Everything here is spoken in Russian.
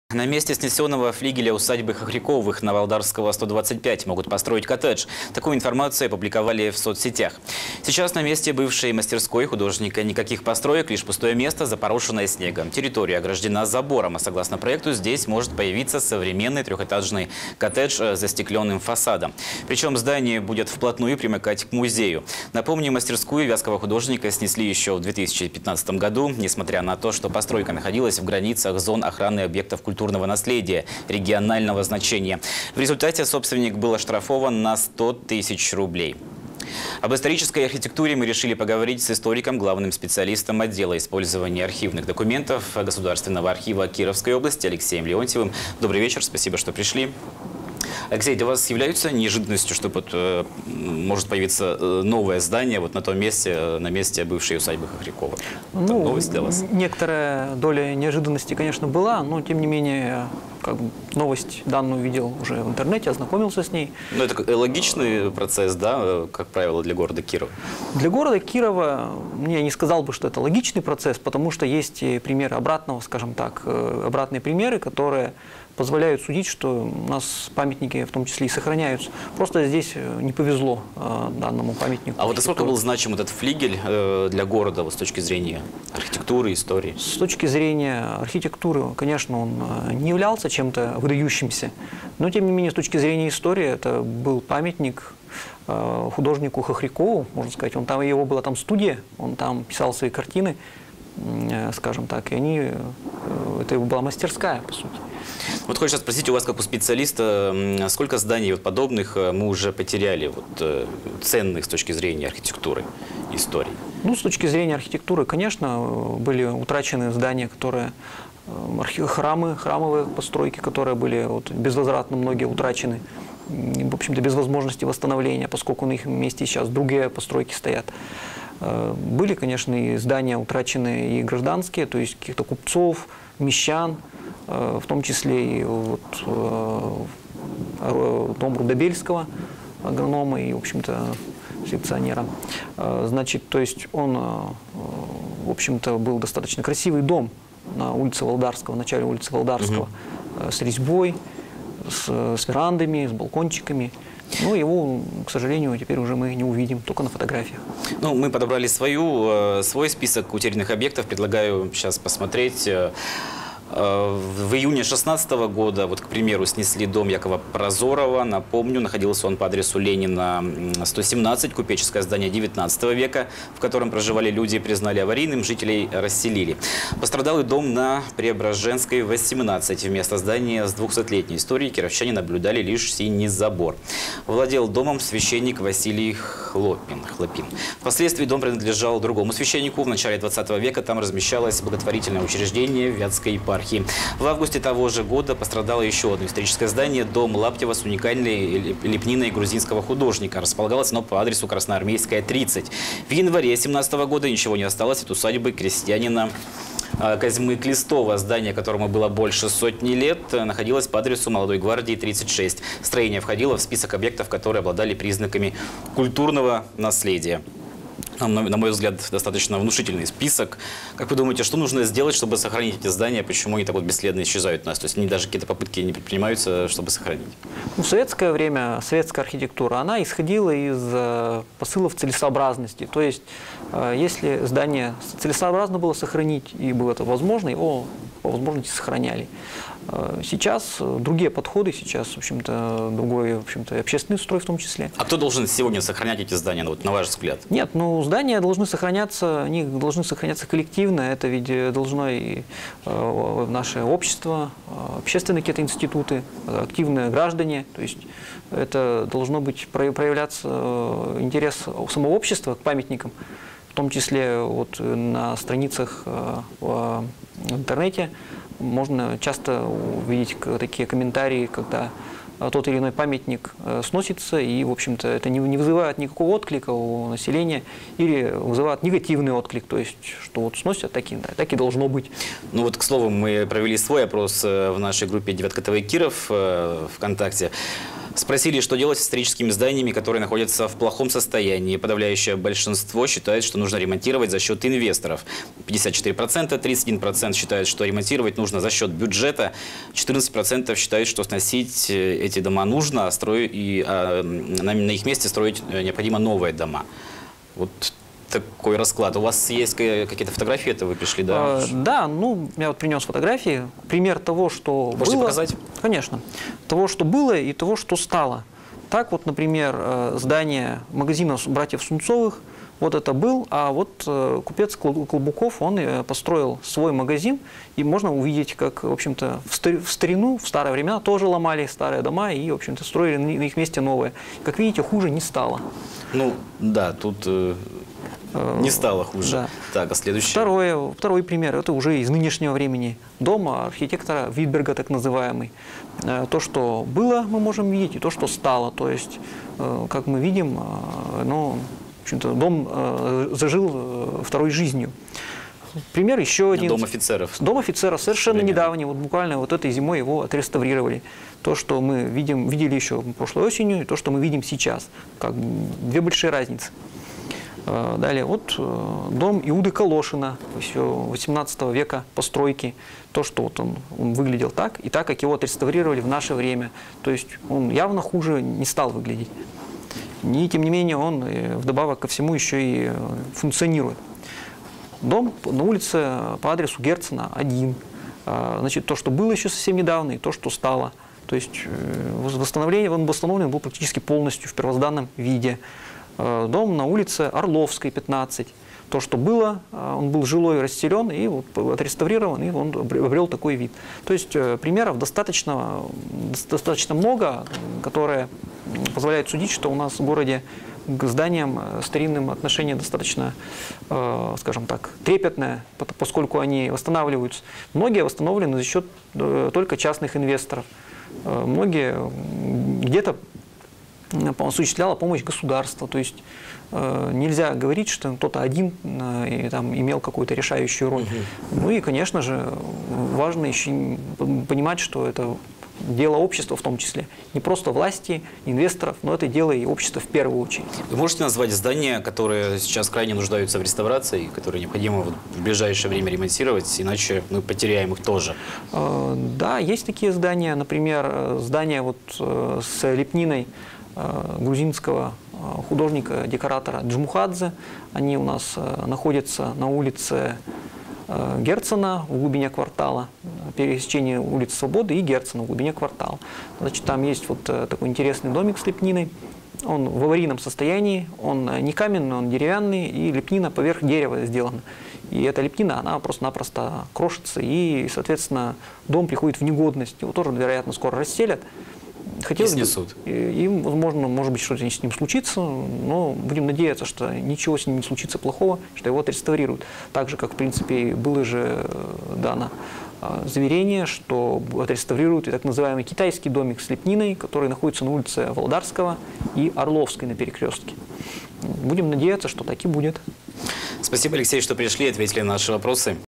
На месте снесенного флигеля усадьбы Хохряковых на Володарского 125 могут построить коттедж. Такую информацию опубликовали в соцсетях. Сейчас на месте бывшей мастерской художника никаких построек, лишь пустое место, запорошенное снегом. Территория ограждена забором, а согласно проекту здесь может появиться современный трехэтажный коттедж с застекленным фасадом. Причем здание будет вплотную примыкать к музею. Напомню, мастерскую вятского художника снесли еще в 2015 году, несмотря на то, что постройка находилась в границах зон охраны объектов культурного наследия регионального значения. В результате собственник был оштрафован на 100 тысяч рублей. Об исторической архитектуре мы решили поговорить с историком, главным специалистом отдела использования архивных документов Государственного архива Кировской области Алексеем Леонтьевым. Добрый вечер, спасибо, что пришли. Алексей, для вас является неожиданностью, что может появиться новое здание на том месте, на месте бывшей усадьбы Хохрякова? Это новость для вас? Некоторая доля неожиданности, конечно, была, но тем не менее, новость данную видел уже в интернете, ознакомился с ней. Но это логичный процесс, да, как правило, для города Кирова? Для города Кирова я не сказал бы, что это логичный процесс, потому что есть примеры обратного, скажем так, обратные примеры, которые позволяют судить, что у нас памятники в том числе и сохраняются. Просто здесь не повезло данному памятнику. А насколько был значим этот флигель для города с точки зрения архитектуры, истории? С точки зрения архитектуры, конечно, он не являлся чем-то выдающимся, но тем не менее с точки зрения истории это был памятник художнику Хохрякову, можно сказать. Его была там студия, он там писал свои картины, скажем так, и это была мастерская, по сути. Хочется спросить у вас, как у специалиста, сколько зданий подобных мы уже потеряли, ценных с точки зрения архитектуры, истории? С точки зрения архитектуры, конечно, были утрачены здания, которые храмовые постройки, которые были безвозвратно многие утрачены, в общем-то, без возможности восстановления, поскольку на их месте сейчас другие постройки стоят. Были, конечно, и здания утрачены и гражданские, то есть каких-то купцов, мещан, в том числе и дом Рудобельского, агронома и, в общем-то, селекционера. Значит, то есть он, в общем-то, был достаточно красивый дом на улице Володарского, в начале улицы Володарского, с резьбой, с верандами, с балкончиками. Но его, к сожалению, теперь уже мы не увидим, только на фотографиях. Мы подобрали свой список утерянных объектов. Предлагаю сейчас посмотреть. В июне 2016 года, к примеру, снесли дом Якова Прозорова. Напомню, находился он по адресу Ленина, 117, купеческое здание 19 века, в котором проживали люди, признали аварийным, жителей расселили. Пострадал и дом на Преображенской, 18. Вместо здания с 200-летней историей кировчане наблюдали лишь синий забор. Владел домом священник Василий Хлопин. Впоследствии дом принадлежал другому священнику. В начале 20 века там размещалось благотворительное учреждение Вятской епархии. В августе того же года пострадало еще одно историческое здание – дом Лаптева с уникальной лепниной грузинского художника. Располагалось оно по адресу Красноармейская, 30. В январе 2017 года ничего не осталось от усадьбы крестьянина Козьмы Клестова. Здание, которому было больше сотни лет, находилось по адресу Молодой гвардии, 36. Строение входило в список объектов, которые обладали признаками культурного наследия. На мой взгляд, достаточно внушительный список. Как вы думаете, что нужно сделать, чтобы сохранить эти здания? Почему они так бесследно исчезают у нас? То есть даже какие-то попытки не предпринимаются, чтобы сохранить? В советское время советская архитектура, она исходила из посылов целесообразности. То есть, если здание целесообразно было сохранить, и было это возможно, его по возможности сохраняли. Сейчас другие подходы, сейчас, в общем-то, другой, в общем-то, общественный строй в том числе. А кто должен сегодня сохранять эти здания, на ваш взгляд? Нет, здания должны сохраняться, они должны сохраняться коллективно. Это ведь должно и наше общество, общественные какие-то институты, активные граждане. То есть это должно быть проявляться интерес самого общества к памятникам, в том числе на страницах в интернете. Можно часто увидеть такие комментарии, когда тот или иной памятник сносится, и, в общем-то, это не вызывает никакого отклика у населения, или вызывает негативный отклик, то есть, что сносят, так и должно быть. К слову, мы провели свой опрос в нашей группе «Девятка ТВ Киров» ВКонтакте. Спросили, что делать с историческими зданиями, которые находятся в плохом состоянии. Подавляющее большинство считает, что нужно ремонтировать за счет инвесторов. 54%, 31% считают, что ремонтировать нужно за счет бюджета, 14% считают, что сносить эти дома нужно, а на их месте строить необходимо новые дома. Вот такой расклад. У вас есть какие-то фотографии, это вы пришли, да? Да, ну, я вот принес фотографии. Пример того, что Можете было. показать? Конечно. Того, что было и того, что стало. Так вот, например, здание магазина братьев Сунцовых, вот это был, а вот купец Клобуков, он построил свой магазин, и можно увидеть, как, в общем-то, в старину, в старые времена тоже ломали старые дома и, в общем-то, строили на их месте новые. Как видите, хуже не стало. Ну, да, тут не стало хуже. Да. Так, а следующее? Второй пример, это уже из нынешнего времени. Дом архитектора Витберга, так называемый. То, что было, мы можем видеть, и то, что стало. То есть, как мы видим, ну, в общем-то, дом зажил второй жизнью. Пример еще один. Дом офицеров. Дом офицера совершенно недавний, вот буквально вот этой зимой его отреставрировали. То, что мы видели еще прошлой осенью, и то, что мы видим сейчас. Как две большие разницы. Далее, вот дом Иуды Калошина, еще 18 века постройки. То, что вот он выглядел так, и так, как его отреставрировали в наше время. То есть он явно хуже не стал выглядеть. И тем не менее он вдобавок ко всему еще и функционирует. Дом на улице по адресу Герцена 1. Значит, то, что было еще совсем недавно, и то, что стало. То есть он восстановлен был практически полностью в первозданном виде. Дом на улице Орловской, 15. То, что было, он был жилой, расселен, и вот отреставрирован, и он обрел такой вид. То есть примеров достаточно много, которые позволяют судить, что у нас в городе к зданиям старинным отношение достаточно, скажем так, трепетное, поскольку они восстанавливаются. Многие восстановлены за счет только частных инвесторов. Многие где-то осуществляла помощь государства. То есть нельзя говорить, что кто-то один там имел какую-то решающую роль. Ну и, конечно же, важно еще понимать, что это дело общества в том числе. Не просто власти, инвесторов, но это дело и общества в первую очередь. Вы можете назвать здания, которые сейчас крайне нуждаются в реставрации, которые необходимо в ближайшее время ремонтировать, иначе мы потеряем их тоже? Да, есть такие здания. Например, здание вот с лепниной грузинского художника-декоратора Джмухадзе. Они у нас находятся на улице Герцена в глубине квартала, пересечение улицы Свободы и Герцена в глубине квартала. Значит, там есть вот такой интересный домик с лепниной. Он в аварийном состоянии, он не каменный, он деревянный, и лепнина поверх дерева сделана. И эта лепнина, она просто-напросто крошится, и, соответственно, дом приходит в негодность. Его тоже, вероятно, скоро расселят. Хотелось бы, им, возможно, может быть, что-то с ним случится, но будем надеяться, что ничего с ним не случится плохого, что его отреставрируют. Так же, как, в принципе, было же дано заверение, что отреставрируют и так называемый китайский домик с лепниной, который находится на улице Володарского и Орловской на перекрестке. Будем надеяться, что так и будет. Спасибо, Алексей, что пришли и ответили на наши вопросы.